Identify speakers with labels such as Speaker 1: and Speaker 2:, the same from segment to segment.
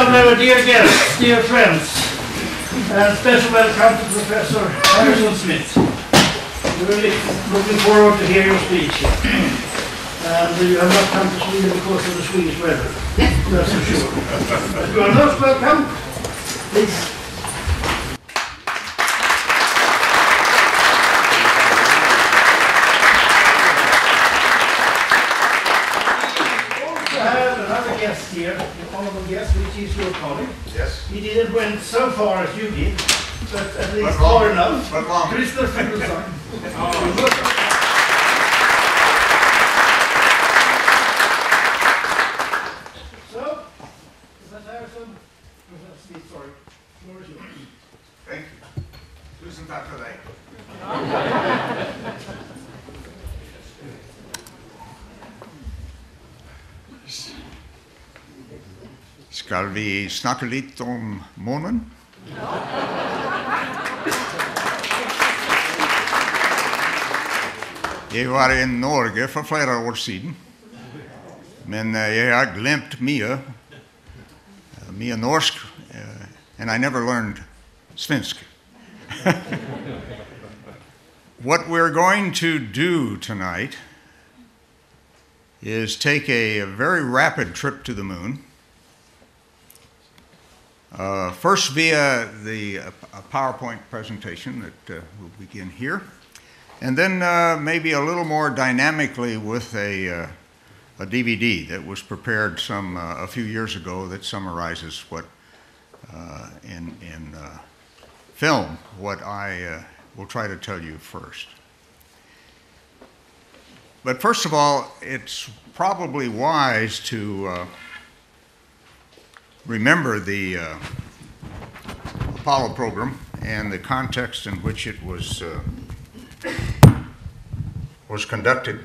Speaker 1: Hello, dear guests, dear friends, and special welcome to Professor Harrison Schmitt. We're really looking forward to hear your speech. And you have not come to Sweden because of the Swedish weather, that's for sure. But you are most welcome. Please. Guest here, the honorable guest, which is your colleague.
Speaker 2: Yes.
Speaker 1: He didn't went so far as you did, but at least far enough.
Speaker 2: But long.
Speaker 1: Christopher Fugelsson. So, Professor Harrison, Professor Smith, sorry, floor is yours.
Speaker 2: Thank you. Tusen tack för dig. Ska vi snacka lite om månen? Jag var i Norge för flera år sedan. Men jag har glömt mycket norsk, and I never learned svensk. What we're going to do tonight is take a very rapid trip to the moon. First via the PowerPoint presentation that will begin here, and then maybe a little more dynamically with a DVD that was prepared a few years ago that summarizes what in film what I will try to tell you first. But first of all, it's probably wise to remember the Apollo program and the context in which it was conducted.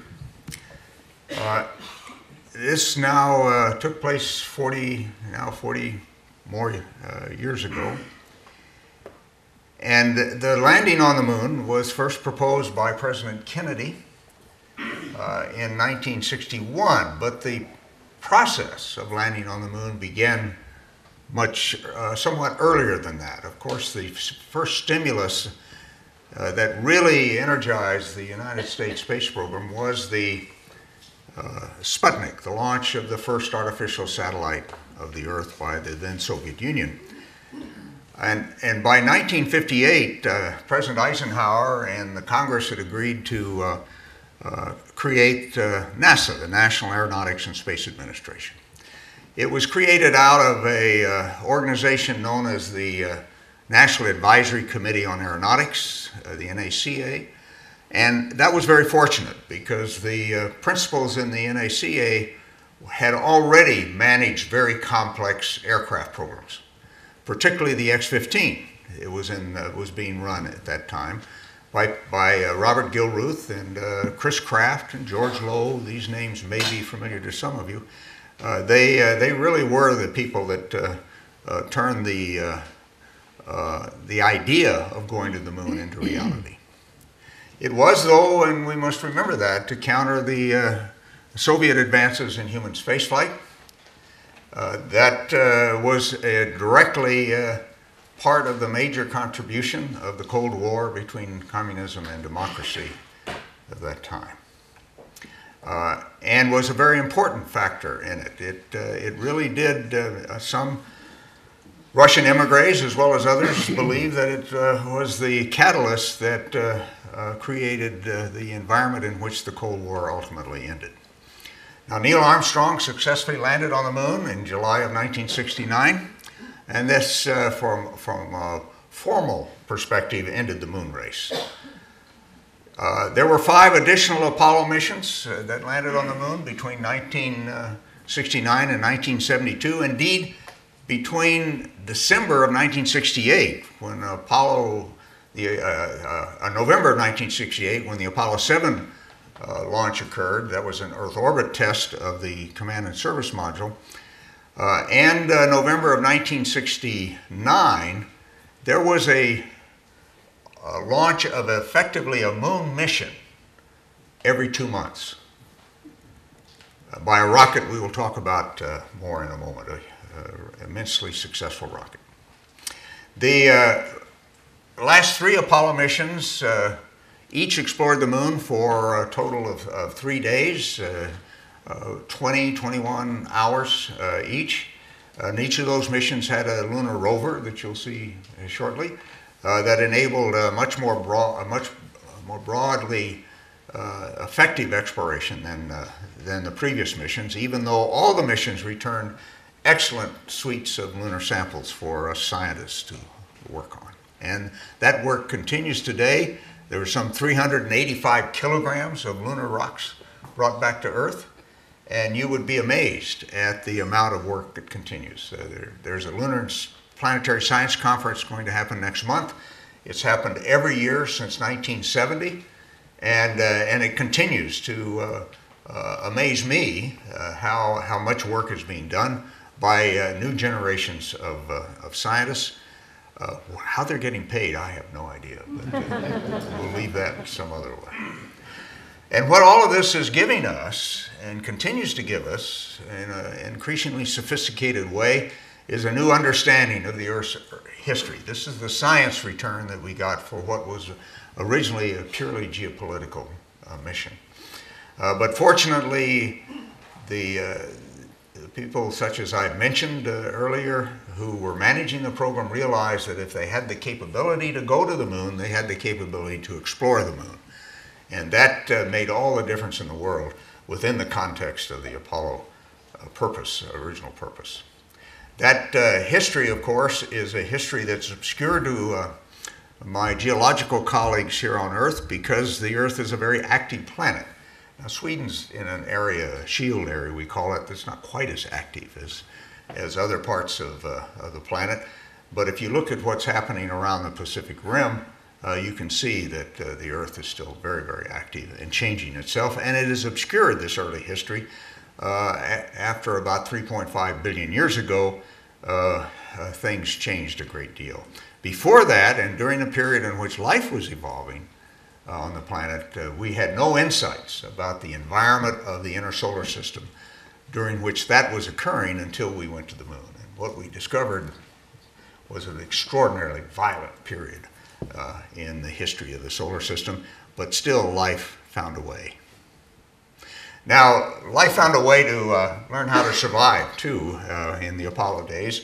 Speaker 2: This now took place 40 more years ago. And the landing on the moon was first proposed by President Kennedy in 1961, but the process of landing on the moon began somewhat earlier than that. Of course, the first stimulus that really energized the United States space program was the Sputnik, the launch of the first artificial satellite of the Earth by the then Soviet Union. And by 1958, President Eisenhower and the Congress had agreed to create NASA, the National Aeronautics and Space Administration. It was created out of an organization known as the National Advisory Committee on Aeronautics, the NACA, and that was very fortunate because the principals in the NACA had already managed very complex aircraft programs, particularly the X-15. It was being run at that time by Robert Gilruth and Chris Kraft and George Lowe. These names may be familiar to some of you. They really were the people that turned the idea of going to the moon into reality. It was, though, and we must remember that, to counter the Soviet advances in human spaceflight. That was directly part of the major contribution of the Cold War between communism and democracy of that time. And was a very important factor in it. It really did, some Russian emigres as well as others believe that it was the catalyst that created the environment in which the Cold War ultimately ended. Now, Neil Armstrong successfully landed on the moon in July of 1969, and this, from a formal perspective, ended the moon race. There were 5 additional Apollo missions that landed on the moon between 1969 and 1972. Indeed, between December of 1968, when November of 1968, when the Apollo 7 launch occurred, that was an Earth orbit test of the Command and Service Module, and November of 1969, there was a launch of effectively a moon mission every 2 months by a rocket we will talk about more in a moment, immensely successful rocket. The last 3 Apollo missions each explored the moon for a total of 3 days, 21 hours each. And each of those missions had a lunar rover that you'll see shortly that enabled a much more broadly effective exploration than the previous missions, even though all the missions returned excellent suites of lunar samples for us scientists to work on. And that work continues today. There were some 385 kilograms of lunar rocks brought back to Earth, and you would be amazed at the amount of work that continues. There's a Lunar Planetary Science Conference going to happen next month. It's happened every year since 1970, and it continues to amaze me how much work is being done by new generations of scientists. How they're getting paid, I have no idea, but we'll leave that some other way. And what all of this is giving us, and continues to give us in an increasingly sophisticated way, is a new understanding of the Earth's history. This is the science return that we got for what was originally a purely geopolitical mission. But fortunately, the people such as I mentioned earlier who were managing the program realized that if they had the capability to go to the moon, they had the capability to explore the moon. And that made all the difference in the world within the context of the Apollo original purpose. That history, of course, is a history that's obscure to my geological colleagues here on Earth because the Earth is a very active planet. Now, Sweden's in an area, a shield area we call it, that's not quite as active as other parts of the planet. But if you look at what's happening around the Pacific Rim, you can see that the Earth is still very, very active and changing itself. And it has obscured this early history. After about 3.5 billion years ago, things changed a great deal. Before that, and during the period in which life was evolving on the planet, we had no insights about the environment of the inner solar system during which that was occurring until we went to the moon. And what we discovered was an extraordinarily violent period in the history of the solar system, but still life found a way. Now, life found a way to learn how to survive, too, in the Apollo days.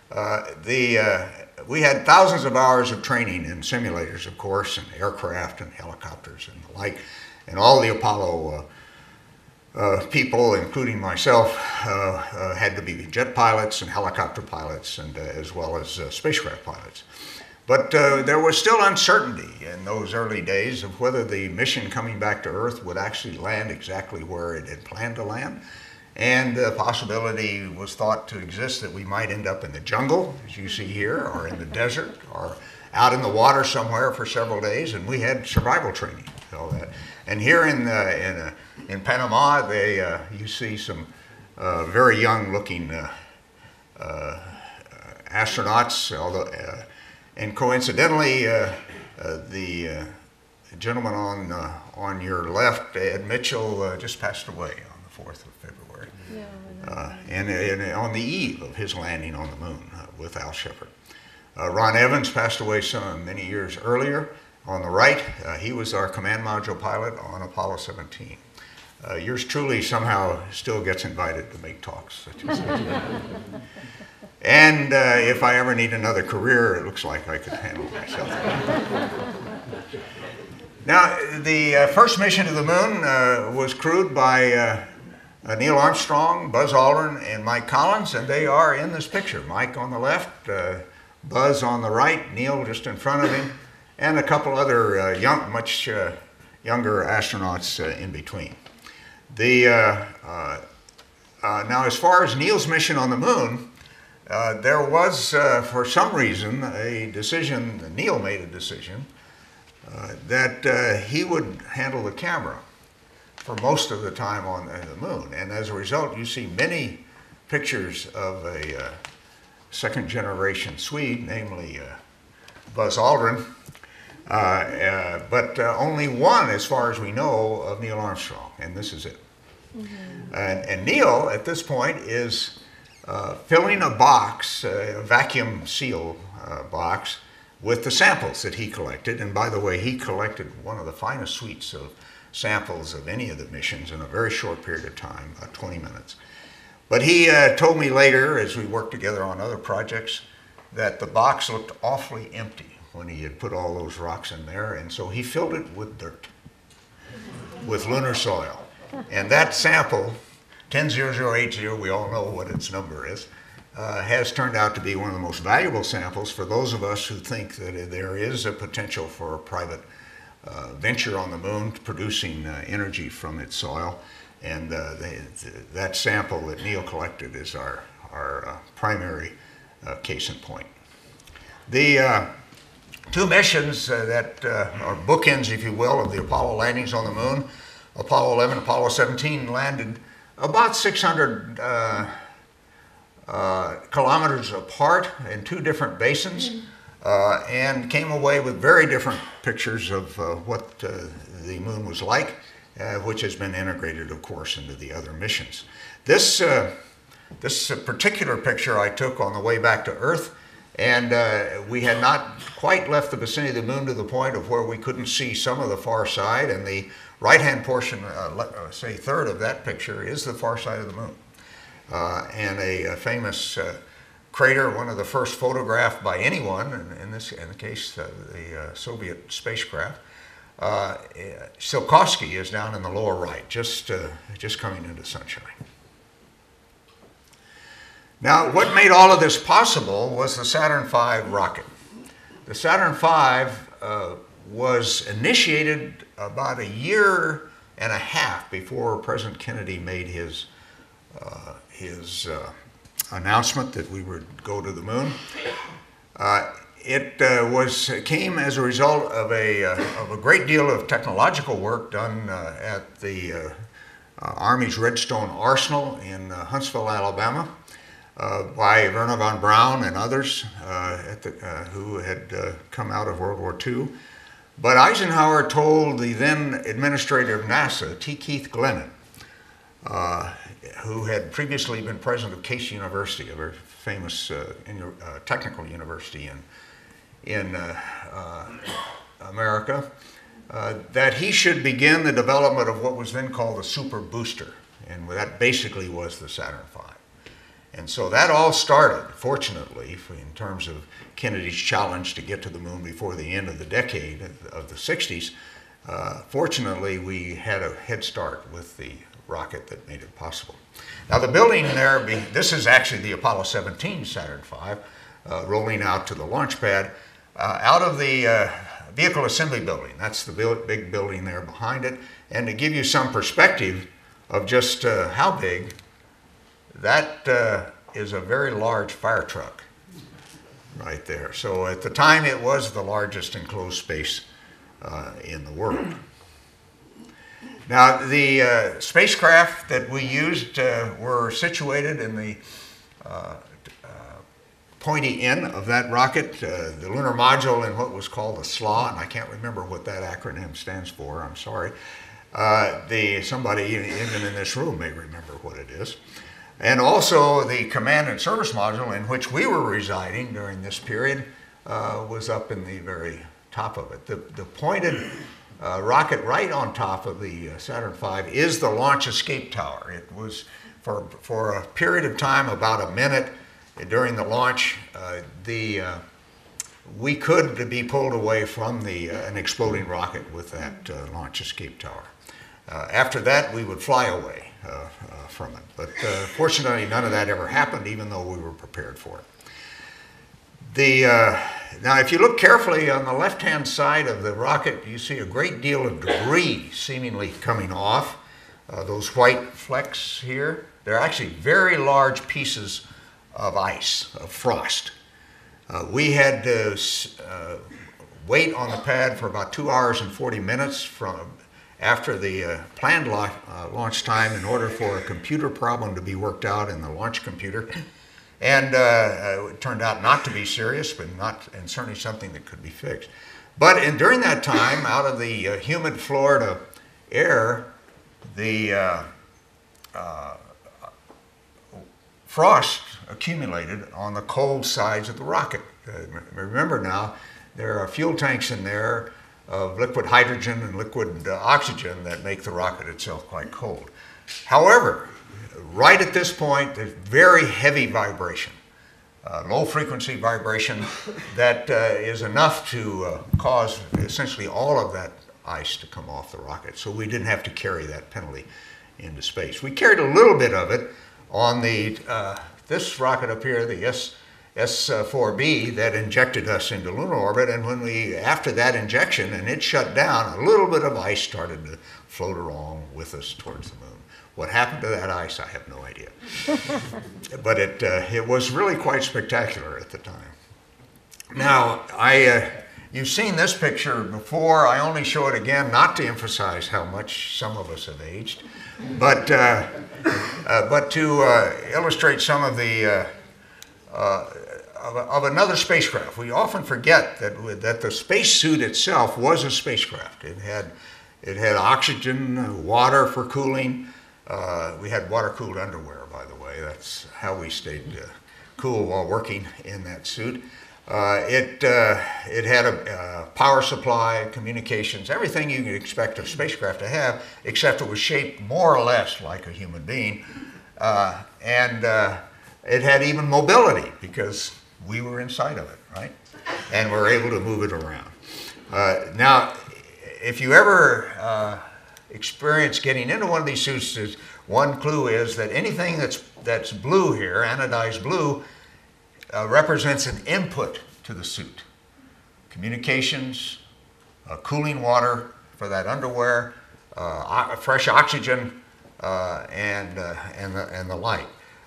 Speaker 2: We had thousands of hours of training in simulators, of course, and aircraft and helicopters and the like. And all the Apollo people, including myself, had to be jet pilots and helicopter pilots, and as well as spacecraft pilots. But there was still uncertainty in those early days of whether the mission coming back to Earth would actually land exactly where it had planned to land. And the possibility was thought to exist that we might end up in the jungle, as you see here, or in the desert, or out in the water somewhere for several days. And we had survival training, all that. And here in Panama, you see some very young-looking astronauts, although. And coincidentally, the gentleman on your left, Ed Mitchell, just passed away on the 4th of February. Yeah, and on the eve of his landing on the moon with Al Shepard. Ron Evans passed away many years earlier. On the right, he was our command module pilot on Apollo 17. Yours truly somehow still gets invited to make talks such as that. And if I ever need another career, it looks like I could handle myself. Now, the first mission to the moon was crewed by Neil Armstrong, Buzz Aldrin, and Mike Collins, and they are in this picture. Mike on the left, Buzz on the right, Neil just in front of him, and a couple other much younger astronauts in between. Now, as far as Neil's mission on the moon, there was, for some reason, a decision, Neil made a decision, that he would handle the camera for most of the time on the moon. And as a result, you see many pictures of a second-generation Swede, namely Buzz Aldrin, but only one, as far as we know, of Neil Armstrong, and this is it. Mm-hmm. And Neil, at this point, is filling a box, a vacuum seal box, with the samples that he collected. And by the way, he collected one of the finest suites of samples of any of the missions in a very short period of time, about 20 minutes. But he told me later, as we worked together on other projects, that the box looked awfully empty when he had put all those rocks in there, and so he filled it with dirt, with lunar soil. And that sample, 100080, we all know what its number is, has turned out to be one of the most valuable samples for those of us who think that there is a potential for a private venture on the moon producing energy from its soil. And that sample that Neil collected is our primary case in point. The two missions that are bookends, if you will, of the Apollo landings on the moon, Apollo 11 and Apollo 17, landed about 600 kilometers apart in two different basins, and came away with very different pictures of what the moon was like, which has been integrated, of course, into the other missions. This particular picture I took on the way back to Earth, and we had not quite left the vicinity of the moon to the point of where we couldn't see some of the far side, and the right-hand portion, say third of that picture, is the far side of the moon. And a famous crater, one of the first photographed by anyone, in the case the Soviet spacecraft, Tsiolkovsky is down in the lower right, just coming into sunshine. Now, what made all of this possible was the Saturn V rocket. The Saturn V was initiated about a year and a half before President Kennedy made his announcement that we would go to the moon. It came as a result of a great deal of technological work done at the Army's Redstone Arsenal in Huntsville, Alabama, by Werner von Braun and others who had come out of World War II. But Eisenhower told the then administrator of NASA, T. Keith Glennon, who had previously been president of Case University, a very famous technical university in America, that he should begin the development of what was then called the super booster, and that basically was the Saturn V. And so that all started, fortunately, in terms of Kennedy's challenge to get to the moon before the end of the decade of the 60s. Fortunately, we had a head start with the rocket that made it possible. Now the building there, this is actually the Apollo 17 Saturn V, rolling out to the launch pad out of the vehicle assembly building. That's the big building there behind it. And to give you some perspective of just how big, that is a very large fire truck right there. So at the time, it was the largest enclosed space in the world. Now, the spacecraft that we used were situated in the pointy end of that rocket, the lunar module in what was called the SLA, and I can't remember what that acronym stands for, I'm sorry. Somebody even in this room may remember what it is. And also the command and service module in which we were residing during this period was up in the very top of it. The pointed rocket right on top of the Saturn V is the launch escape tower. It was for a period of time, about a minute during the launch, we could be pulled away from an exploding rocket with that launch escape tower. After that, we would fly away from it. But fortunately, none of that ever happened, even though we were prepared for it. Now, if you look carefully on the left-hand side of the rocket, you see a great deal of debris seemingly coming off. Those white flecks here, they're actually very large pieces of ice, of frost. We had to wait on the pad for about 2 hours and 40 minutes after the planned launch time in order for a computer problem to be worked out in the launch computer. And it turned out not to be serious, and certainly something that could be fixed. But during that time, out of the humid Florida air, the frost accumulated on the cold sides of the rocket. Remember now, there are fuel tanks in there of liquid hydrogen and liquid oxygen that make the rocket itself quite cold. However, right at this point, there's very heavy vibration, low frequency vibration that is enough to cause essentially all of that ice to come off the rocket. So we didn't have to carry that penalty into space. We carried a little bit of it on the this rocket up here, the S4B, that injected us into lunar orbit, and when we, after that injection and it shut down, a little bit of ice started to float along with us towards the moon. What happened to that ice, I have no idea. But it was really quite spectacular at the time. Now, you've seen this picture before. I only show it again not to emphasize how much some of us have aged, but to illustrate some of the of another spacecraft. We often forget that the spacesuit itself was a spacecraft. It had oxygen, water for cooling. We had water-cooled underwear, by the way. That's how we stayed cool while working in that suit. It had a power supply, communications, everything you could expect a spacecraft to have, except it was shaped more or less like a human being. And it had even mobility because we were inside of it, right? And we're able to move it around. Now, if you ever experience getting into one of these suits, one clue is that anything that's blue here, anodized blue, represents an input to the suit. Communications, cooling water for that underwear, fresh oxygen, and the like.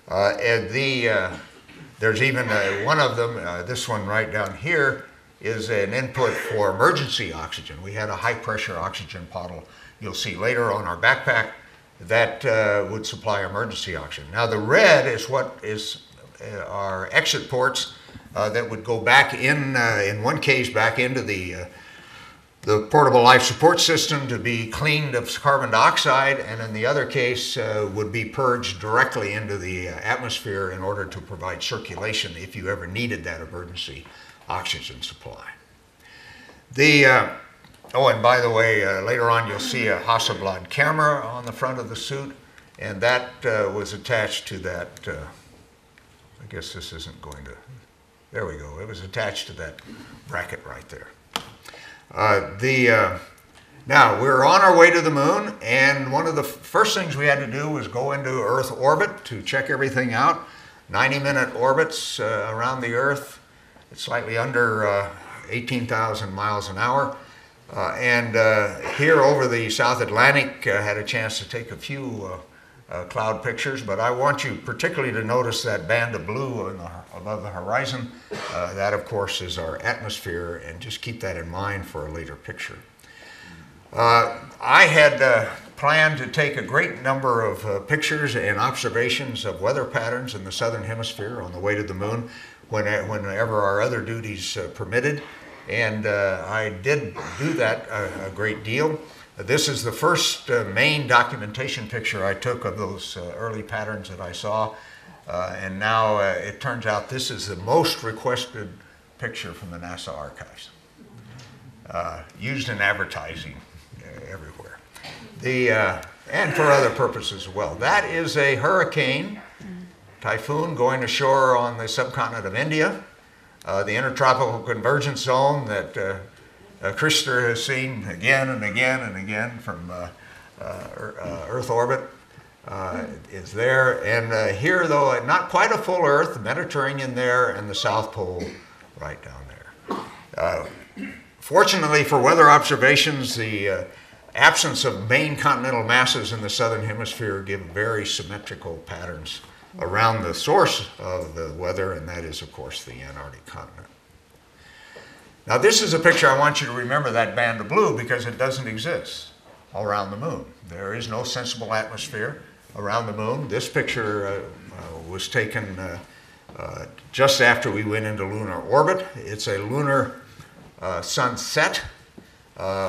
Speaker 2: There's even one of them, this one right down here, is an input for emergency oxygen. We had a high-pressure oxygen bottle, you'll see later on our backpack, that would supply emergency oxygen. Now the red is what is our exit ports that would go back in one case, back into the portable life support system to be cleaned of carbon dioxide, and in the other case would be purged directly into the atmosphere in order to provide circulation if you ever needed that emergency oxygen supply. Oh, and by the way, later on you'll see a Hasselblad camera on the front of the suit, and that was attached to that, I guess this isn't going to, there we go, it was attached to that bracket right there. Now, we're on our way to the moon, and one of the first things we had to do was go into Earth orbit to check everything out. 90-minute orbits around the Earth, slightly under 18,000 miles an hour. Here over the South Atlantic, had a chance to take a few cloud pictures, but I want you particularly to notice that band of blue above the horizon. That, of course, is our atmosphere, and just keep that in mind for a later picture. I had planned to take a great number of pictures and observations of weather patterns in the southern hemisphere on the way to the moon whenever our other duties permitted, and I did do that a great deal. This is the first main documentation picture I took of those early patterns that I saw, and now it turns out this is the most requested picture from the NASA archives, used in advertising everywhere, and for other purposes as well. That is a hurricane, typhoon going ashore on the subcontinent of India, the intertropical convergence zone that Christopher has seen again and again and again from Earth orbit is there. And here, though, not quite a full Earth, the Mediterranean there, and the South Pole right down there. Fortunately for weather observations, the absence of main continental masses in the southern hemisphere give very symmetrical patterns around the source of the weather, and that is, of course, the Antarctic continent. Now, this is a picture I want you to remember, that band of blue, because it doesn't exist around the moon. There is no sensible atmosphere around the moon. This picture was taken just after we went into lunar orbit. It's a lunar sunset.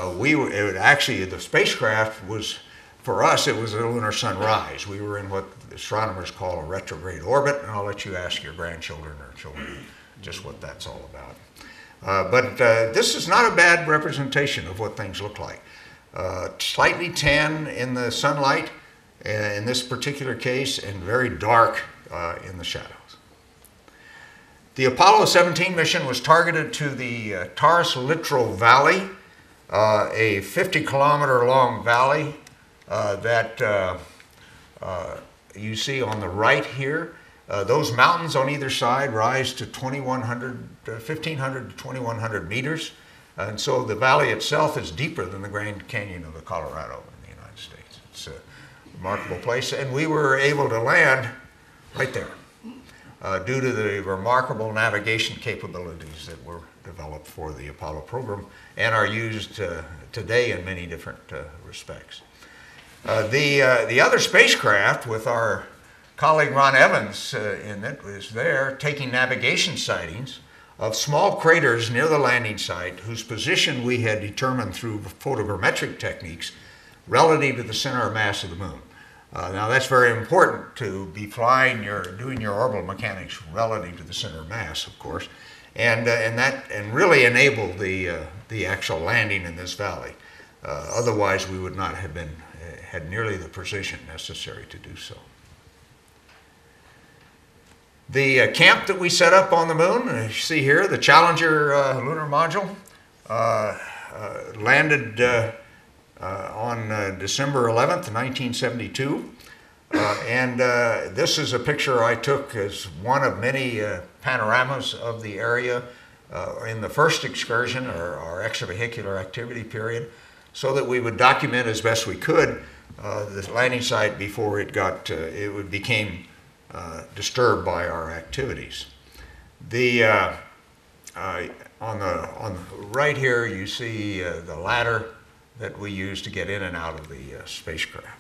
Speaker 2: Actually, the spacecraft was, for us, it was a lunar sunrise. We were in what astronomers call a retrograde orbit, and I'll let you ask your grandchildren or children just what that's all about. But this is not a bad representation of what things look like. Slightly tan in the sunlight in this particular case, and very dark in the shadows. The Apollo 17 mission was targeted to the Taurus Littoral Valley, a 50-kilometer long valley that you see on the right here. Those mountains on either side rise to 1,500 to 2,100 meters. And so the valley itself is deeper than the Grand Canyon of the Colorado in the United States. It's a remarkable place. And we were able to land right there due to the remarkable navigation capabilities that were developed for the Apollo program and are used today in many different respects. The other spacecraft with our colleague Ron Evans in it was there taking navigation sightings of small craters near the landing site whose position we had determined through photogrammetric techniques relative to the center of mass of the moon. Now that's very important to be flying, doing your orbital mechanics relative to the center of mass, of course, and really enable the actual landing in this valley. Otherwise, we would not have had nearly the precision necessary to do so. The camp that we set up on the moon, you see here, the Challenger lunar module, landed on December 11th, 1972. And this is a picture I took as one of many panoramas of the area in the first excursion, or our extravehicular activity period, so that we would document as best we could the landing site before it became disturbed by our activities. On the right here, you see the ladder that we use to get in and out of the spacecraft.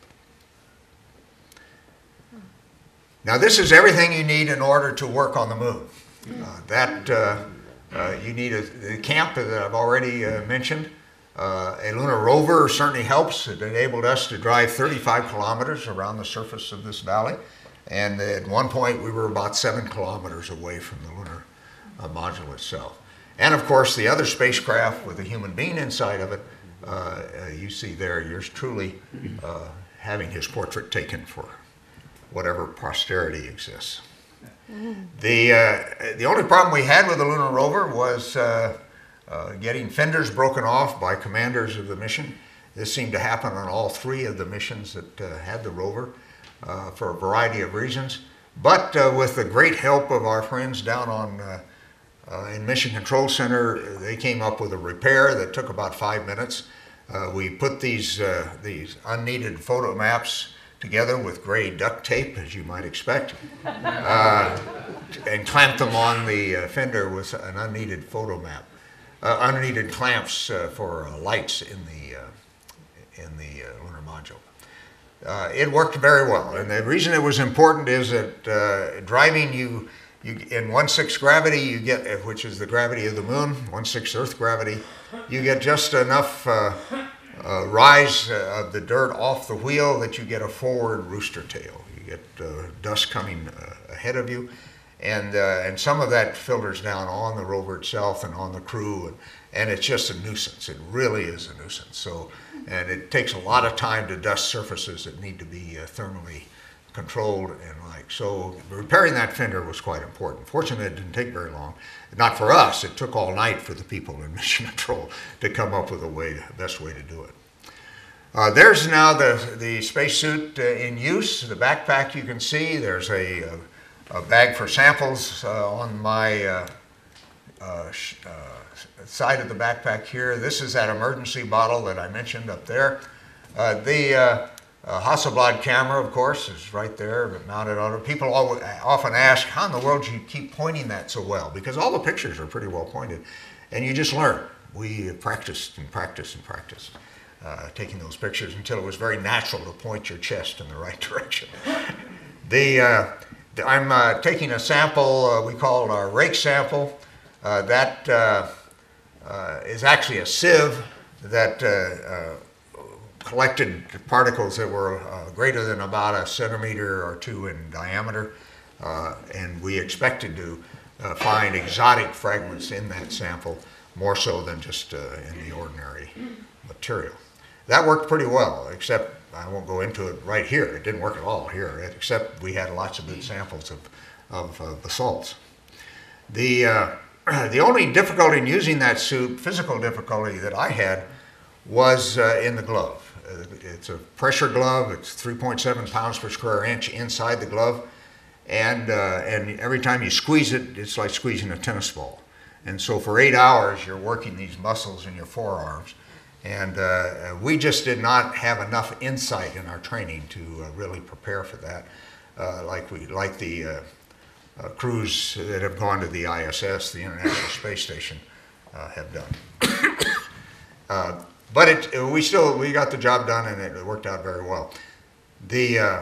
Speaker 2: Now, this is everything you need in order to work on the moon. You need the camp that I've already mentioned. A lunar rover certainly helps. It enabled us to drive 35 kilometers around the surface of this valley. And at one point, we were about 7 kilometers away from the lunar module itself. And of course, the other spacecraft with a human being inside of it, you see there, yours truly having his portrait taken for whatever posterity exists. The only problem we had with the lunar rover was getting fenders broken off by commanders of the mission. This seemed to happen on all 3 of the missions that had the rover. For a variety of reasons, but with the great help of our friends down in Mission Control Center, they came up with a repair that took about 5 minutes. We put these unneeded photo maps together with gray duct tape, as you might expect, and clamped them on the fender with an unneeded photo map, unneeded clamps for lights in the lunar module. It worked very well, and the reason it was important is that driving you in 1/6 gravity, you get, which is the gravity of the moon, 1/6 Earth gravity, you get just enough rise of the dirt off the wheel that you get a forward rooster tail. You get dust coming ahead of you, and some of that filters down on the rover itself and on the crew, and it's just a nuisance. It really is a nuisance. So, and it takes a lot of time to dust surfaces that need to be thermally controlled and like. So repairing that fender was quite important. Fortunately, it didn't take very long. Not for us. It took all night for the people in Mission Control to come up with the best way to do it. There's now the spacesuit in use. The backpack you can see. There's a bag for samples on my side of the backpack here. This is that emergency bottle that I mentioned up there. The Hasselblad camera, of course, is right there, but mounted on it. People often ask, how in the world do you keep pointing that so well? Because all the pictures are pretty well pointed, and you just learn. We practiced and practiced and practiced taking those pictures until it was very natural to point your chest in the right direction. I'm taking a sample we call our rake sample. That is actually a sieve that collected particles that were greater than about a centimeter or two in diameter, and we expected to find exotic fragments in that sample, more so than just in the ordinary material. That worked pretty well, except I won't go into it right here. It didn't work at all here, except we had lots of good samples of basalts. The only difficulty in using that suit, physical difficulty that I had, was in the glove. It's a pressure glove. It's 3.7 pounds per square inch inside the glove, and every time you squeeze it, it's like squeezing a tennis ball. And so for 8 hours, you're working these muscles in your forearms. And we just did not have enough insight in our training to really prepare for that, like the crews that have gone to the ISS, the International Space Station, have done. But we got the job done, and it worked out very well. The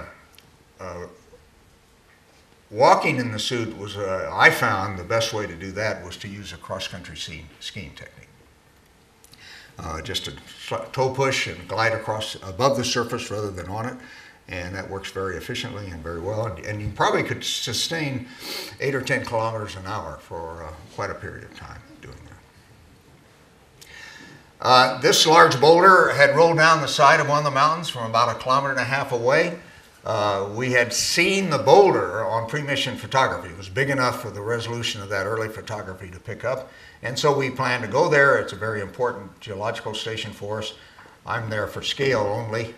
Speaker 2: walking in the suit was, I found the best way to do that was to use a cross-country skiing technique. Just a toe push and glide across above the surface rather than on it, and that works very efficiently and very well. And you probably could sustain 8 or 10 kilometers an hour for quite a period of time doing that. This large boulder had rolled down the side of one of the mountains from about 1.5 kilometers away. We had seen the boulder on pre-mission photography. It was big enough for the resolution of that early photography to pick up. And so we planned to go there. It's a very important geological station for us. I'm there for scale only.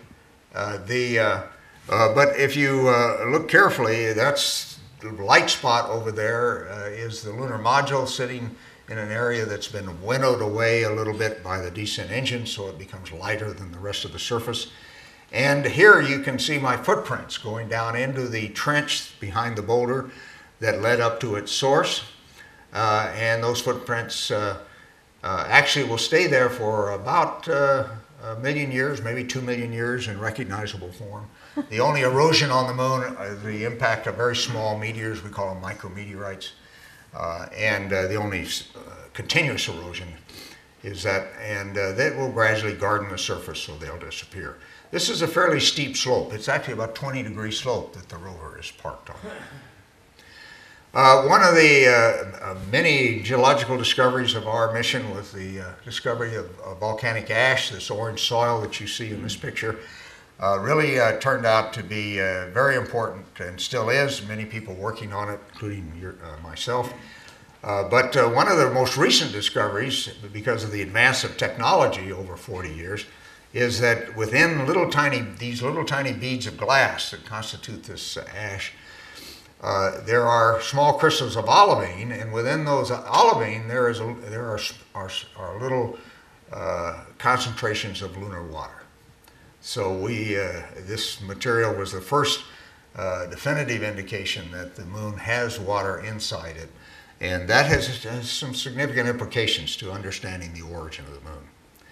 Speaker 2: But if you look carefully, that's the light spot over there is the lunar module sitting in an area that's been winnowed away a little bit by the descent engine, so it becomes lighter than the rest of the surface. And here you can see my footprints going down into the trench behind the boulder that led up to its source. And those footprints actually will stay there for about 1 million years, maybe 2 million years in recognizable form. The only erosion on the moon is the impact of very small meteors, we call them micrometeorites. And the only continuous erosion is that, and that will gradually garden the surface so they'll disappear. This is a fairly steep slope. It's actually about 20-degree slope that the rover is parked on. One of the many geological discoveries of our mission was the discovery of volcanic ash, this orange soil that you see in this picture. Really turned out to be very important and still is. Many people working on it, including myself. But one of the most recent discoveries, because of the advance of technology over 40 years, is that within these little tiny beads of glass that constitute this ash, there are small crystals of olivine, and within those olivine there are little concentrations of lunar water. So this material was the first definitive indication that the moon has water inside it, and that has some significant implications to understanding the origin of the moon.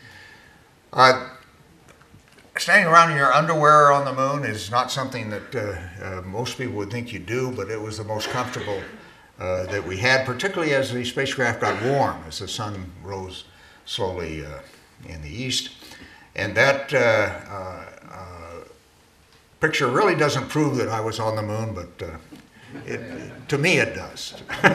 Speaker 2: Standing around in your underwear on the moon is not something that most people would think you do, but it was the most comfortable that we had, particularly as the spacecraft got warm, as the sun rose slowly in the east. And that picture really doesn't prove that I was on the moon, but to me it does.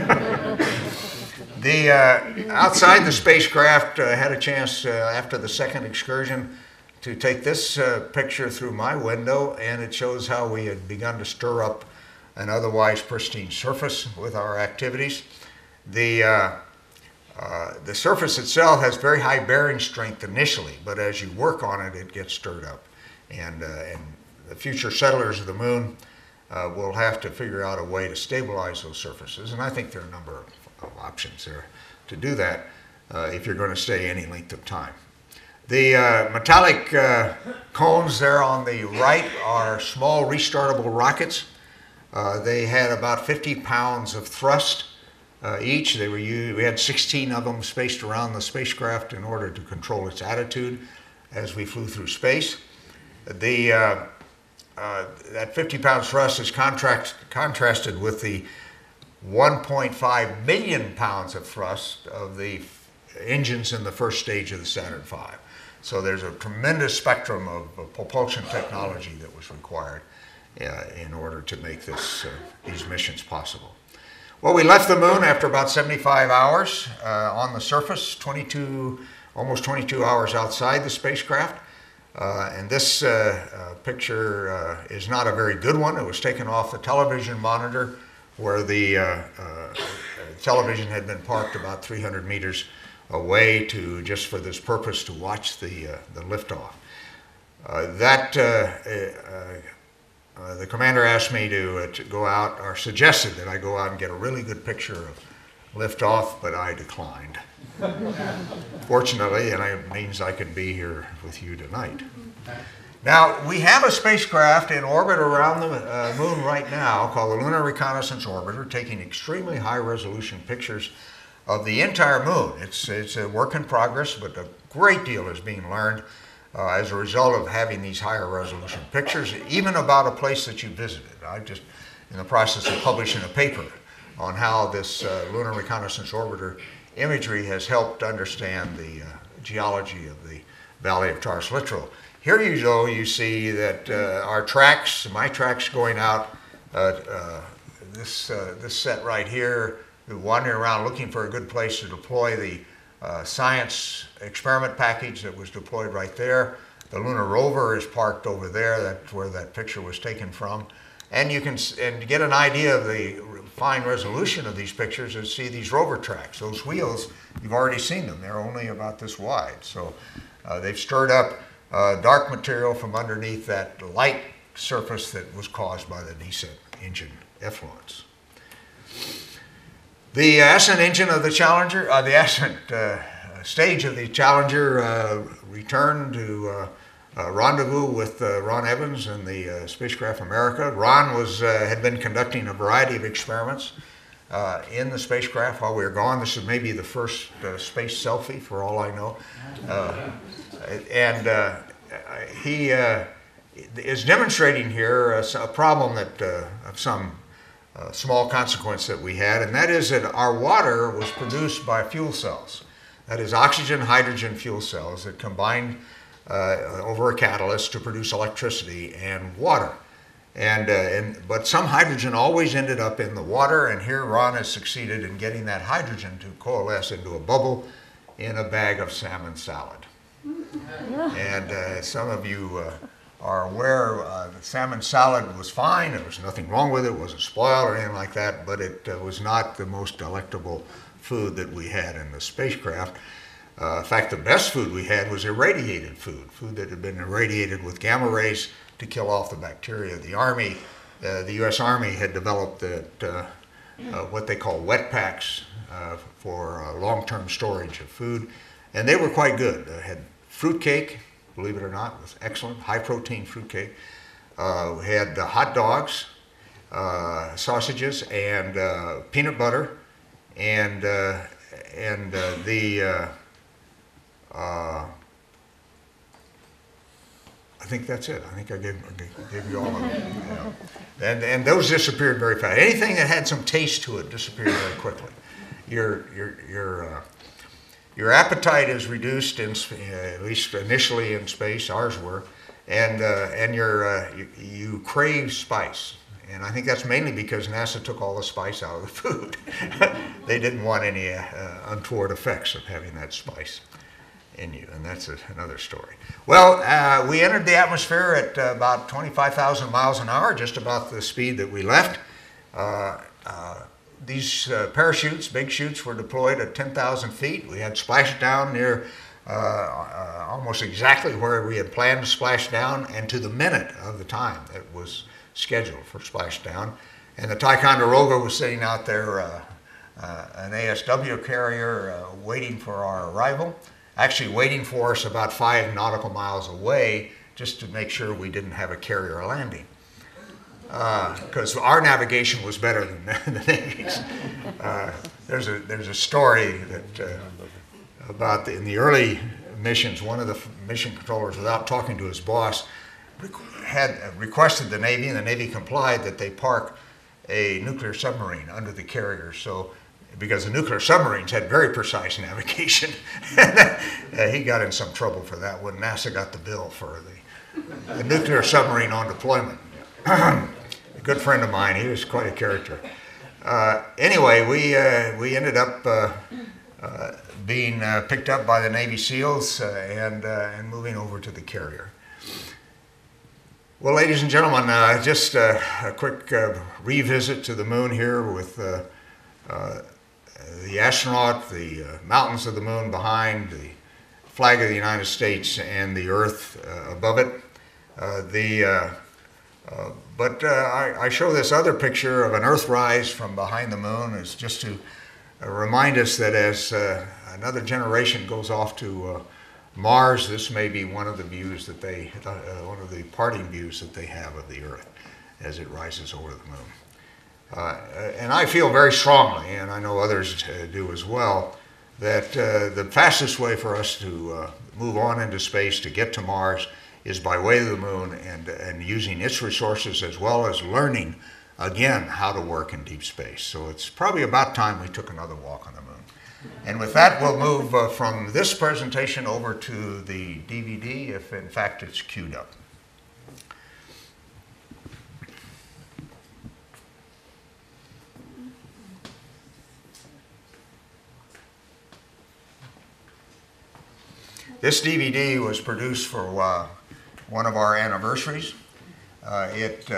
Speaker 2: Outside the spacecraft, I had a chance after the second excursion to take this picture through my window, and it shows how we had begun to stir up an otherwise pristine surface with our activities. The surface itself has very high bearing strength initially, but as you work on it, it gets stirred up. And the future settlers of the moon will have to figure out a way to stabilize those surfaces, and I think there are a number of options there to do that if you're going to stay any length of time. The metallic cones there on the right are small restartable rockets. They had about 50 pounds of thrust each. We had 16 of them spaced around the spacecraft in order to control its attitude as we flew through space. That 50-pound thrust is contrasted with the 1.5 million pounds of thrust of the engines in the first stage of the Saturn V. So there's a tremendous spectrum of propulsion technology that was required in order to make these missions possible. Well, we left the moon after about 75 hours on the surface, almost 22 hours outside the spacecraft. And this picture is not a very good one. It was taken off the television monitor where the television had been parked about 300 meters away just for this purpose to watch the liftoff. The commander asked me to go out, or suggested that I go out and get a really good picture of liftoff, but I declined. Fortunately, and it means I can be here with you tonight. Now, we have a spacecraft in orbit around the moon right now called the Lunar Reconnaissance Orbiter, taking extremely high-resolution pictures of the entire moon. It's a work in progress, but a great deal is being learned as a result of having these higher resolution pictures, even about a place that you visited. I'm just in the process of publishing a paper on how this Lunar Reconnaissance Orbiter imagery has helped understand the geology of the Valley of Taurus Littoral. Here you see that our tracks, my tracks going out, this set right here, wandering around looking for a good place to deploy the science experiment package that was deployed right there. The lunar rover is parked over there. That's where that picture was taken from. And you can to get an idea of the fine resolution of these pictures and see these rover tracks. Those wheels, you've already seen them. They're only about this wide. So they've stirred up dark material from underneath that light surface that was caused by the descent engine effluence. The ascent engine of the Challenger, the ascent stage of the Challenger returned to rendezvous with Ron Evans and the spacecraft America. Ron had been conducting a variety of experiments in the spacecraft while we were gone. This is maybe the first space selfie, for all I know. He is demonstrating here a problem that of some small consequence that we had, and that is that our water was produced by fuel cells. That is oxygen, hydrogen fuel cells that combined over a catalyst to produce electricity and water. But some hydrogen always ended up in the water, and here Ron has succeeded in getting that hydrogen to coalesce into a bubble in a bag of salmon salad. And some of you are aware the salmon salad was fine. There was nothing wrong with it. It wasn't spoiled or anything like that, but it was not the most delectable food that we had in the spacecraft. In fact, the best food we had was irradiated food that had been irradiated with gamma rays to kill off the bacteria. The Army, the U.S. Army had developed what they call wet packs for long-term storage of food, and they were quite good. They had fruitcake, believe it or not, it was excellent, high-protein fruitcake. We had hot dogs, sausages, and peanut butter, and I think that's it. I think I gave you all of them. Yeah. And those disappeared very fast. Anything that had some taste to it disappeared very quickly. Your appetite is reduced, at least initially in space, ours were, and you crave spice. And I think that's mainly because NASA took all the spice out of the food. They didn't want any untoward effects of having that spice in you, and that's another story. Well, we entered the atmosphere at about 25,000 miles an hour, just about the speed that we left. These parachutes, big chutes, were deployed at 10,000 feet. We had splashdown near almost exactly where we had planned to splash down, and to the minute of the time that was scheduled for splashdown. And the Ticonderoga was sitting out there, an ASW carrier, waiting for our arrival. Actually waiting for us about 5 nautical miles away, just to make sure we didn't have a carrier landing. Because our navigation was better than the Navy's. There's a story that about in the early missions, one of the mission controllers, without talking to his boss, had requested the Navy, and the Navy complied, that they park a nuclear submarine under the carrier. So because the nuclear submarines had very precise navigation. He got in some trouble for that when NASA got the bill for the nuclear submarine on deployment. A good friend of mine, he was quite a character. Anyway, we ended up being picked up by the Navy SEALs and moving over to the carrier. Well, ladies and gentlemen, just a quick revisit to the moon here with the astronaut, the mountains of the moon behind, the flag of the United States, and the Earth above it. But I show this other picture of an Earthrise from behind the moon is just to remind us that as another generation goes off to Mars, this may be one of the views that one of the parting views that they have of the Earth as it rises over the moon. And I feel very strongly, and I know others do as well, that the fastest way for us to move on into space to get to Mars is by way of the moon and using its resources, as well as learning again how to work in deep space. So it's probably about time we took another walk on the moon. And with that, we'll move from this presentation over to the DVD, if in fact it's queued up. This DVD was produced for one of our anniversaries. It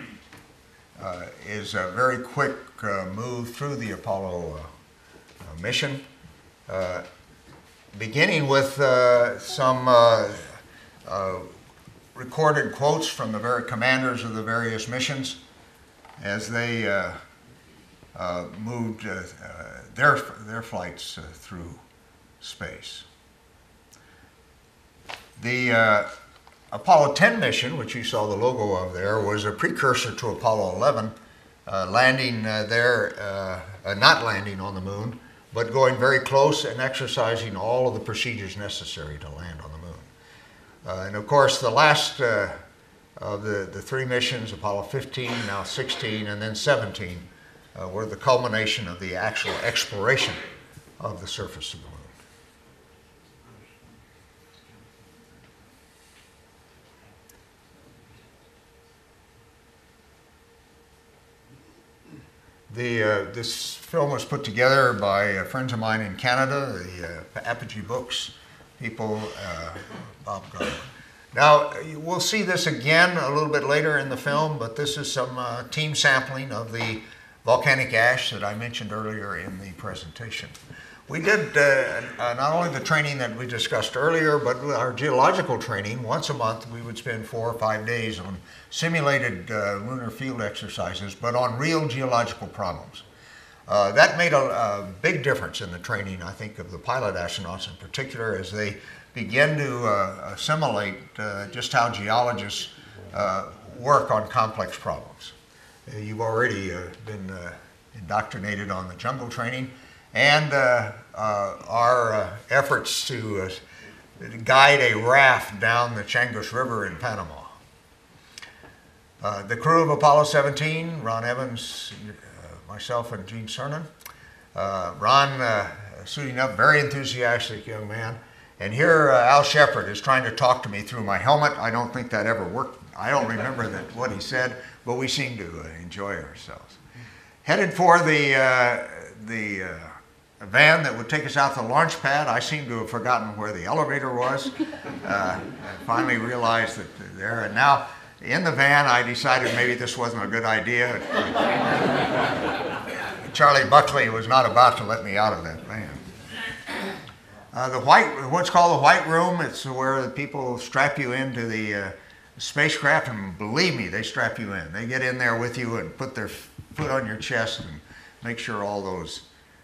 Speaker 2: is a very quick move through the Apollo mission, beginning with some recorded quotes from the very commanders of the various missions as they moved their flights through space. The Apollo 10 mission, which you saw the logo of there, was a precursor to Apollo 11, landing there, not landing on the moon, but going very close and exercising all of the procedures necessary to land on the moon. And of course, the last of the three missions, Apollo 15, now 16, and then 17, were the culmination of the actual exploration of the surface of the moon. This film was put together by friends of mine in Canada, the Apogee Books people, Bob Gardner. Now, we'll see this again a little bit later in the film, but this is some team sampling of the volcanic ash that I mentioned earlier in the presentation. We did not only the training that we discussed earlier, but our geological training. Once a month, we would spend 4 or 5 days on simulated lunar field exercises, but on real geological problems. That made a big difference in the training, I think, of the pilot astronauts in particular, as they begin to assimilate just how geologists work on complex problems. You've already been indoctrinated on the jungle training, and our efforts to guide a raft down the Chagos River in Panama. The crew of Apollo 17, Ron Evans, myself, and Eugene Cernan. Ron suiting up, very enthusiastic young man. And here Al Shepard is trying to talk to me through my helmet. I don't think that ever worked. I don't remember what he said, but we seem to enjoy ourselves. Headed for the van that would take us out to the launch pad. I seem to have forgotten where the elevator was. I finally realized that there, and now in the van I decided maybe this wasn't a good idea. Charlie Buckley was not about to let me out of that van. What's called the White Room, it's where the people strap you into the spacecraft, and believe me, they strap you in. They get in there with you and put their foot on your chest and make sure all those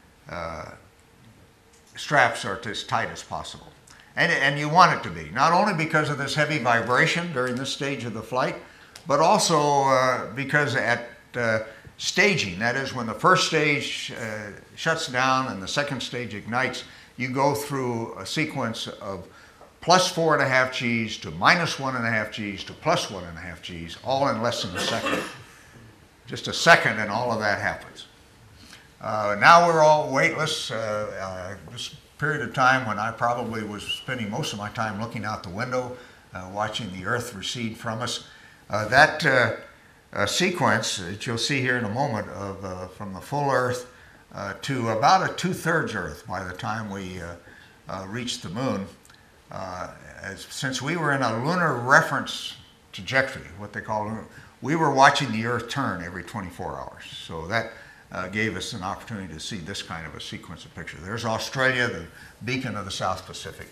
Speaker 2: straps are as tight as possible. And you want it to be, not only because of this heavy vibration during this stage of the flight, but also because at staging, that is when the first stage shuts down and the second stage ignites, you go through a sequence of plus 4.5 Gs to minus 1.5 Gs to plus 1.5 Gs, all in less than a second. Just a second and all of that happens. Now we're all weightless. This period of time when I probably was spending most of my time looking out the window, watching the Earth recede from us. That sequence that you'll see here in a moment of from the full Earth to about a 2/3 Earth by the time we reached the moon. Since we were in a lunar reference trajectory, what they call lunar, we were watching the Earth turn every 24 hours. So that gave us an opportunity to see this kind of a sequence of pictures. There's Australia, the beacon of the South Pacific.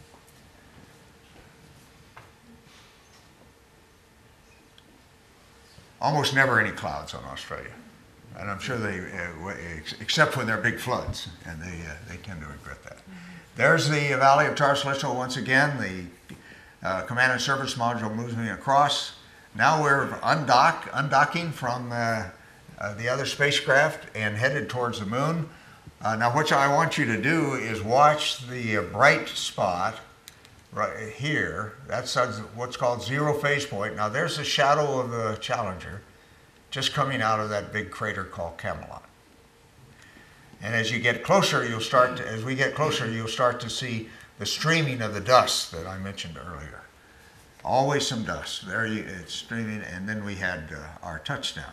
Speaker 2: Almost never any clouds on Australia. And I'm sure they, except when there are big floods, and they tend to regret that. There's the Valley of Tarsalisso once again. The Command and Service Module moves me across. Now we're undocking from the other spacecraft and headed towards the moon. Now what I want you to do is watch the bright spot right here. That's what's called zero phase point. Now there's the shadow of the Challenger just coming out of that big crater called Camelot. And as you get closer, as we get closer, you'll start to see the streaming of the dust that I mentioned earlier. Always some dust. There it's streaming, and then we had our touchdown.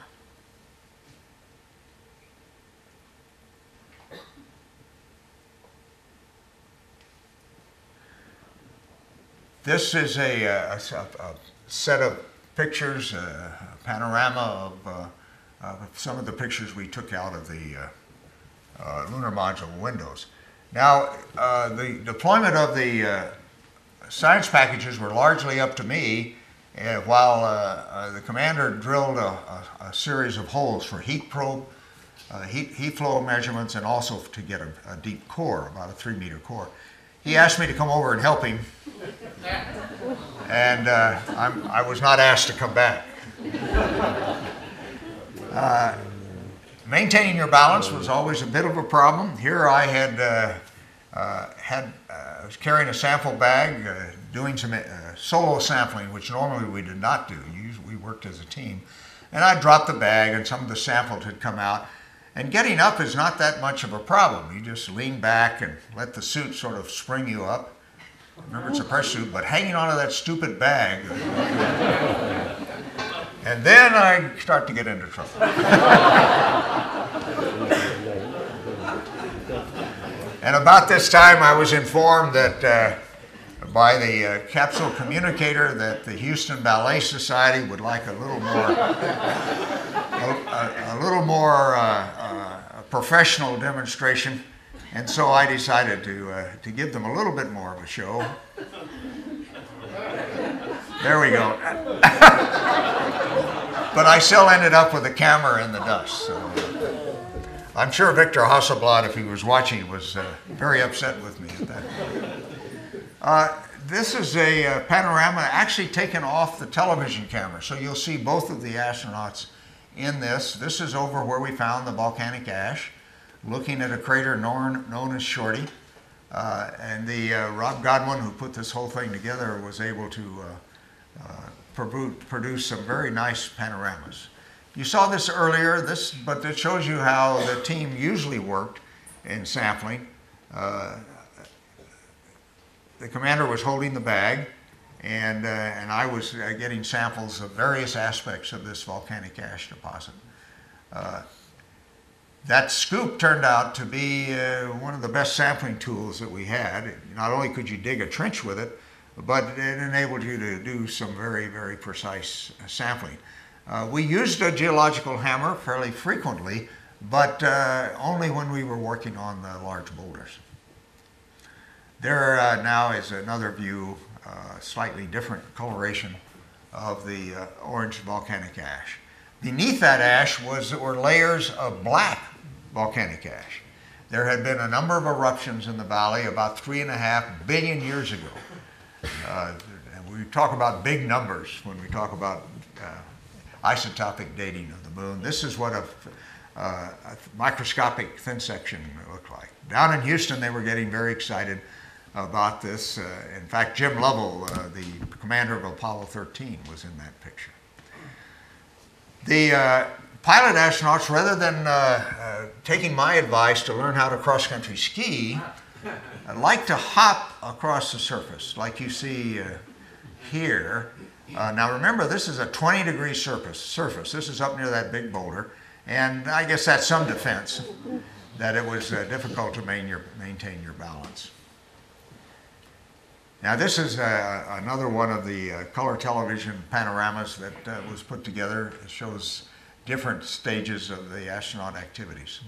Speaker 2: This is a set of pictures, a panorama of some of the pictures we took out of the lunar module windows. Now, the deployment of the science packages were largely up to me, while the commander drilled a series of holes for heat probe, heat flow measurements, and also to get a deep core, about a 3-meter core. He asked me to come over and help him, and I was not asked to come back. Maintaining your balance was always a bit of a problem. Here I was carrying a sample bag, doing some solo sampling, which normally we did not do. Usually we worked as a team. And I dropped the bag, and some of the samples had come out. And getting up is not that much of a problem. You just lean back and let the suit sort of spring you up. Remember, it's a press suit, but hanging onto that stupid bag. And then I start to get into trouble. And about this time, I was informed that by the capsule communicator that the Houston Ballet Society would like a little more professional demonstration, and so I decided to give them a little bit more of a show. There we go. But I still ended up with the camera in the dust. So I'm sure Victor Hasselblad, if he was watching, was very upset with me at that point. This is a panorama actually taken off the television camera, so you'll see both of the astronauts in this. This is over where we found the volcanic ash, looking at a crater known as Shorty. And the Rob Godwin, who put this whole thing together, was able to produce some very nice panoramas. You saw this earlier, but it shows you how the team usually worked in sampling. The commander was holding the bag, and I was getting samples of various aspects of this volcanic ash deposit. That scoop turned out to be one of the best sampling tools that we had. Not only could you dig a trench with it, but it enabled you to do some very, very precise sampling. We used a geological hammer fairly frequently, but only when we were working on the large boulders. There now is another view, slightly different coloration of the orange volcanic ash. Beneath that ash were layers of black volcanic ash. There had been a number of eruptions in the valley about 3.5 billion years ago. We talk about big numbers when we talk about isotopic dating of the moon. This is what a microscopic thin section looked like. Down in Houston, they were getting very excited about this. In fact, Jim Lovell, the commander of Apollo 13, was in that picture. The pilot astronauts, rather than taking my advice to learn how to cross-country ski, I like to hop across the surface, like you see here. Now remember, this is a 20-degree surface. This is up near that big boulder, and I guess that's some defense that it was difficult to maintain your balance. Now this is another one of the color television panoramas that was put together. It shows different stages of the astronaut activities.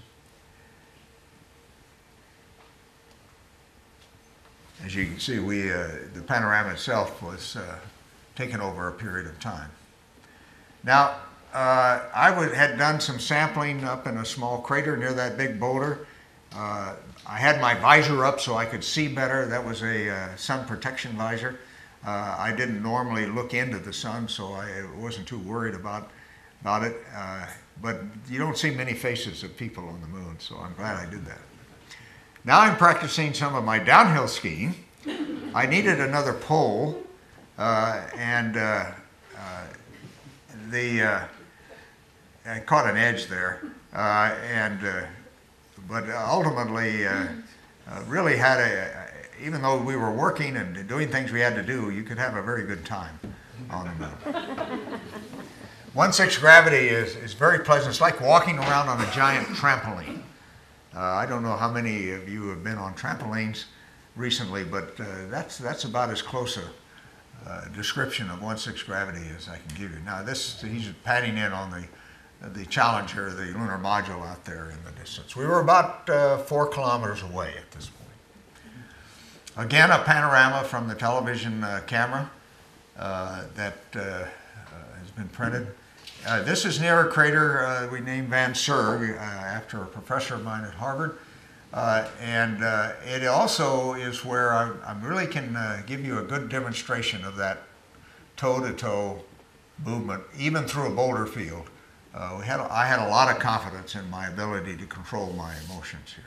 Speaker 2: As you can see, the panorama itself was taken over a period of time. Now, I had done some sampling up in a small crater near that big boulder. I had my visor up so I could see better. That was a sun protection visor. I didn't normally look into the sun, so I wasn't too worried about it. But you don't see many faces of people on the moon, so I'm glad I did that. Now I'm practicing some of my downhill skiing. I needed another pole, and I caught an edge there, but ultimately really had even though we were working and doing things we had to do, you could have a very good time on the moon. 1/6 gravity is very pleasant. It's like walking around on a giant trampoline. I don't know how many of you have been on trampolines recently, but that's about as close a description of 1/6 gravity as I can give you. Now he's padding in on the Challenger, the lunar module out there in the distance. We were about 4 kilometers away at this point. Again, a panorama from the television camera that has been printed. This is near a crater we named Van Serg after a professor of mine at Harvard. It also is where I really can give you a good demonstration of that toe-to-toe movement, even through a boulder field. I had a lot of confidence in my ability to control my emotions here.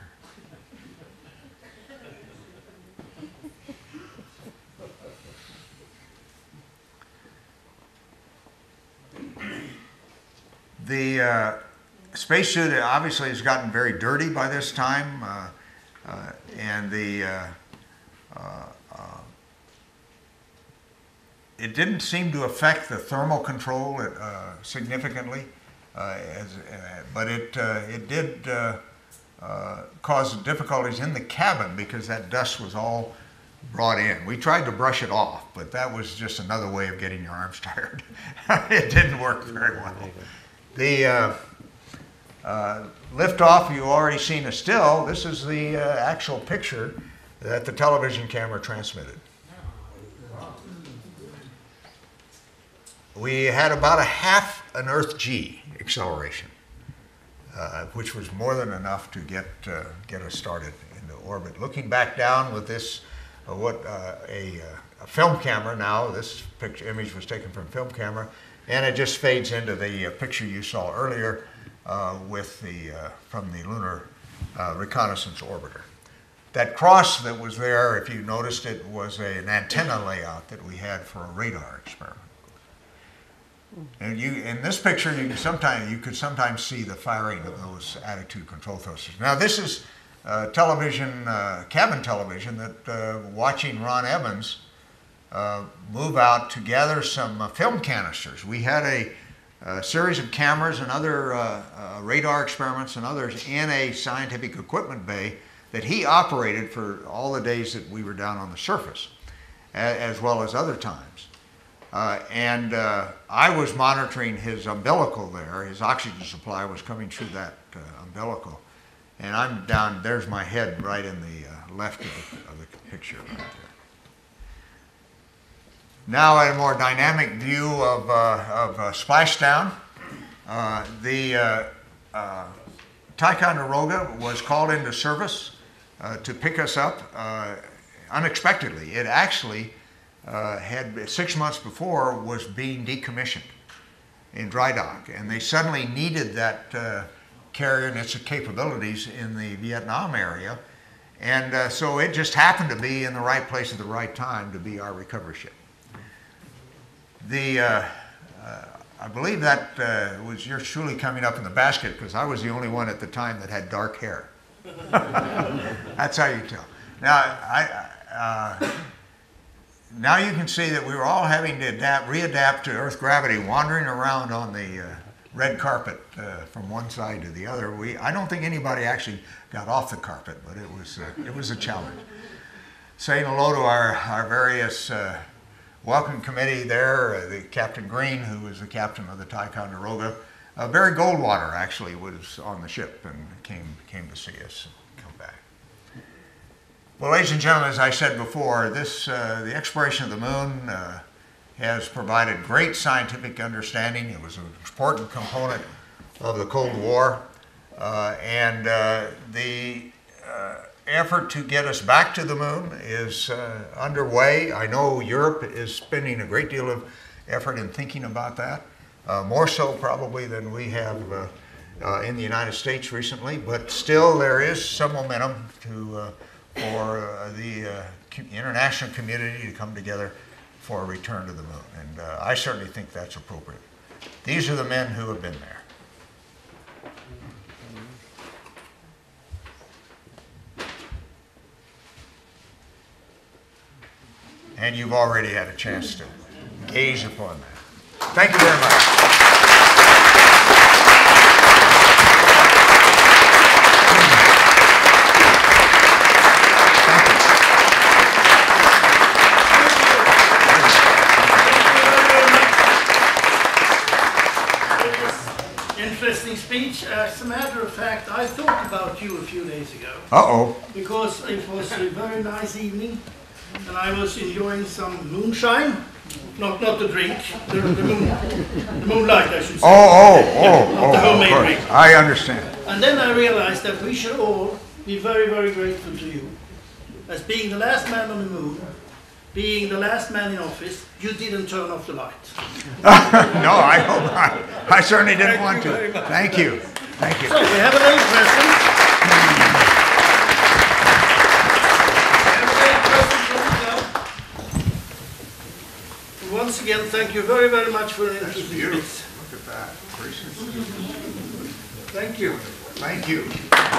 Speaker 2: The spacesuit obviously has gotten very dirty by this time, and it didn't seem to affect the thermal control significantly, but it did cause difficulties in the cabin because that dust was all brought in. We tried to brush it off, but that was just another way of getting your arms tired. It didn't work very well. The liftoff, you've already seen a still. This is the actual picture that the television camera transmitted. We had about a half an Earth G acceleration, which was more than enough to get us started into orbit. Looking back down with this, a film camera now, this image was taken from film camera, and it just fades into the picture you saw earlier from the Lunar Reconnaissance Orbiter. That cross that was there, if you noticed it, was an antenna layout that we had for a radar experiment. And in this picture, you could sometimes see the firing of those attitude control thrusters. Now this is television, cabin television, that watching Ron Evans move out to gather some film canisters. We had a series of cameras and other radar experiments and others in a scientific equipment bay that he operated for all the days that we were down on the surface, as well as other times. I was monitoring his umbilical there. His oxygen supply was coming through that umbilical. And I'm down, there's my head right in the left of the picture right there. Now a more dynamic view of splashdown. The Ticonderoga was called into service to pick us up unexpectedly. It actually had 6 months before was being decommissioned in dry dock, and they suddenly needed that carrier and its capabilities in the Vietnam area, and so it just happened to be in the right place at the right time to be our recovery ship. I believe that was yours truly coming up in the basket, because I was the only one at the time that had dark hair. That's how you tell. Now, now you can see that we were all having to readapt to Earth gravity, wandering around on the red carpet from one side to the other. I don't think anybody actually got off the carpet, but it was a challenge. Saying hello to our various welcome committee there, the Captain Green, who was the captain of the Ticonderoga. Barry Goldwater actually was on the ship and came to see us and come back. Well, ladies and gentlemen, as I said before, the exploration of the moon has provided great scientific understanding. It was an important component of the Cold War, and the effort to get us back to the moon is underway. I know Europe is spending a great deal of effort in thinking about that, more so probably than we have in the United States recently, but still there is some momentum for the international community to come together for a return to the moon, and I certainly think that's appropriate. These are the men who have been there. And you've already had a chance to gaze upon that. Thank you very much.
Speaker 1: Interesting speech. As a matter of fact, I thought about you a few days ago.
Speaker 2: Uh-oh.
Speaker 1: Because it was a very nice evening, and I was enjoying some moonshine. Not the drink, the moonlight, I should say.
Speaker 2: Oh,
Speaker 1: the homemade
Speaker 2: of course.
Speaker 1: drink.
Speaker 2: I understand.
Speaker 1: And then I realized that we should all be very, very grateful to you. As being the last man on the moon, being the last man in office, you didn't turn off the light.
Speaker 2: No, I hope not. I certainly didn't want to. Thank you. Thank you.
Speaker 1: So we have a little present. Once again, thank you very, very much for the interesting speech.
Speaker 2: Look at that.
Speaker 1: Thank you.
Speaker 2: Thank you.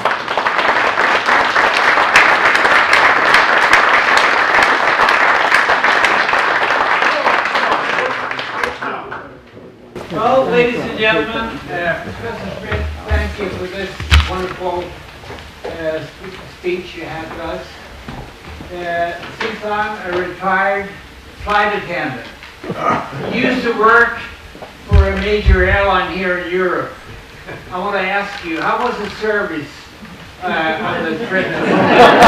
Speaker 3: Well, ladies and gentlemen, Professor Schmitt, thank you for this wonderful speech you had to us. Since I'm a retired flight attendant, used to work for a major airline here in Europe, I want to ask you, how was the service on the trip to the moon?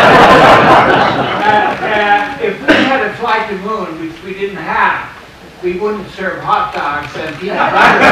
Speaker 3: If we had a flight to the moon, which we didn't have, we wouldn't serve hot dogs and peanut butter.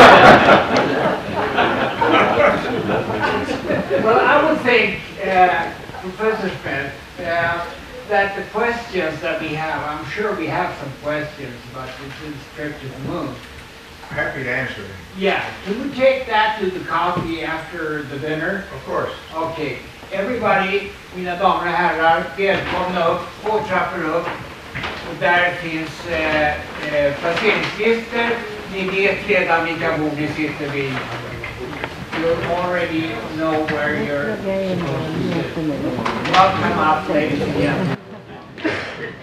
Speaker 3: Well, I would think, Professor Schmitt, that the questions that we have, I'm sure we have some questions about this trip to the moon.
Speaker 2: Happy to answer them.
Speaker 3: Yeah, can we take that to the coffee after the dinner?
Speaker 2: Of course.
Speaker 3: Okay, everybody, mina damer och herrar, välkomna upp, två trappor upp. Och där finns placeringslistor. Ni vet redan vilka bord ni sitter vid. You already know where you're supposed to sit. Welcome up, ladies and gentlemen.